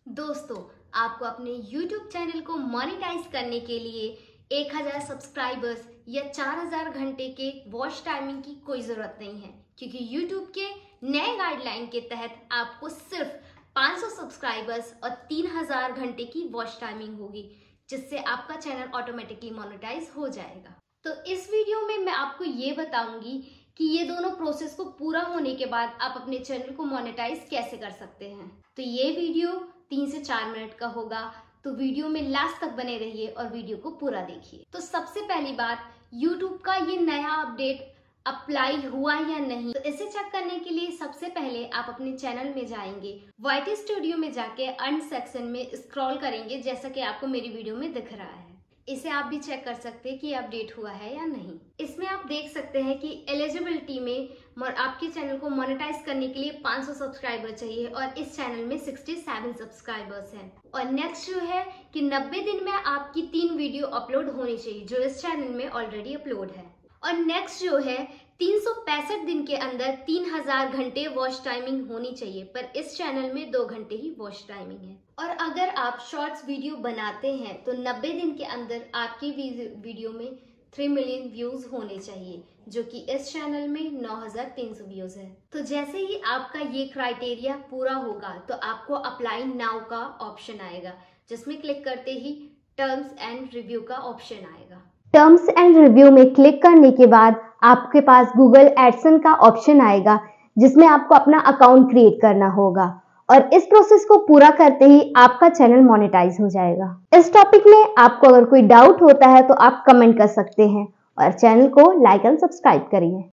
दोस्तों, आपको अपने YouTube चैनल को मोनेटाइज करने के लिए 1000 सब्सक्राइबर्स या 4000 घंटे के वॉच टाइमिंग की कोई ज़रूरत नहीं है, क्योंकि YouTube के नए गाइडलाइन के तहत आपको सिर्फ 500 सब्सक्राइबर्स और 3000 घंटे की वॉच टाइमिंग होगी, जिससे आपका चैनल ऑटोमेटिकली मोनेटाइज हो जाएगा। तो इस वीडियो में मैं आपको ये बताऊंगी कि ये दोनों प्रोसेस को पूरा होने के बाद आप अपने चैनल को मोनेटाइज कैसे कर सकते हैं। तो ये वीडियो 3 से 4 मिनट का होगा, तो वीडियो में लास्ट तक बने रहिए और वीडियो को पूरा देखिए। तो सबसे पहली बात, YouTube का ये नया अपडेट अप्लाई हुआ या नहीं, तो इसे चेक करने के लिए सबसे पहले आप अपने चैनल में जाएंगे, YT स्टूडियो में जाके अर्न सेक्शन में स्क्रॉल करेंगे, जैसा कि आपको मेरी वीडियो में दिख रहा है। इसे आप भी चेक कर सकते हैं कि अपडेट हुआ है या नहीं। इसमें आप देख सकते हैं कि एलिजिबिलिटी में आपके चैनल को मोनेटाइज करने के लिए 500 सब्सक्राइबर चाहिए और इस चैनल में 67 सब्सक्राइबर्स हैं। और नेक्स्ट जो है कि 90 दिन में आपकी 3 वीडियो अपलोड होनी चाहिए, जो इस चैनल में ऑलरेडी अपलोड है। और नेक्स्ट जो है 365 दिन के अंदर 3000 घंटे वॉच टाइमिंग होनी चाहिए, पर इस चैनल में 2 घंटे ही वॉच टाइमिंग है। और अगर आप शॉर्ट्स वीडियो बनाते हैं तो 90 दिन के अंदर आपकी वीडियो में 3 मिलियन व्यूज होने चाहिए, जो कि इस चैनल में 9300 व्यूज है। तो जैसे ही आपका ये क्राइटेरिया पूरा होगा तो आपको अप्लाई नाउ का ऑप्शन आएगा, जिसमें क्लिक करते ही टर्म्स एंड रिव्यू का ऑप्शन आएगा। टर्म्स एंड रिव्यू में क्लिक करने के बाद आपके पास गूगल एडसेंस का ऑप्शन आएगा, जिसमें आपको अपना अकाउंट क्रिएट करना होगा और इस प्रोसेस को पूरा करते ही आपका चैनल मोनेटाइज हो जाएगा। इस टॉपिक में आपको अगर कोई डाउट होता है तो आप कमेंट कर सकते हैं और चैनल को लाइक एंड सब्सक्राइब करिए।